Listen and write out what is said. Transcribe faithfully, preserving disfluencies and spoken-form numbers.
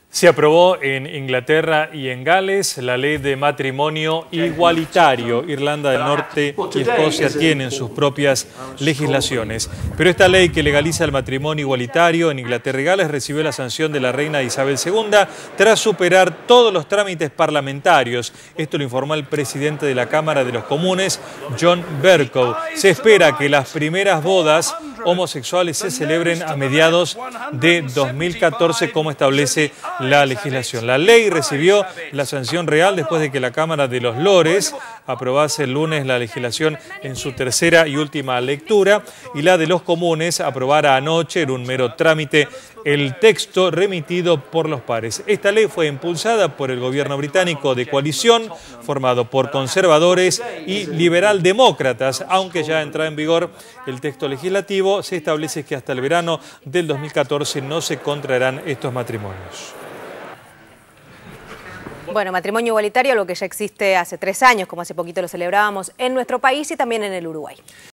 Se aprobó en Inglaterra y en Gales la ley de matrimonio igualitario. Irlanda del Norte y Escocia tienen sus propias legislaciones. Pero esta ley que legaliza el matrimonio igualitario en Inglaterra y Gales recibió la sanción de la reina Isabel segunda tras superar todos los trámites parlamentarios. Esto lo informó el presidente de la Cámara de los Comunes, John Bercow. Se espera que las primeras bodas homosexuales se celebren a mediados de dos mil catorce, como establece la legislación. La ley recibió la sanción real después de que la Cámara de los Lores aprobase el lunes la legislación en su tercera y última lectura y la de los comunes aprobara anoche en un mero trámite el texto remitido por los pares. Esta ley fue impulsada por el gobierno británico de coalición formado por conservadores y liberaldemócratas. Aunque ya entra en vigor el texto legislativo, se establece que hasta el verano del dos mil catorce no se contraerán estos matrimonios. Bueno, matrimonio igualitario, lo que ya existe hace tres años, como hace poquito lo celebrábamos en nuestro país y también en el Uruguay.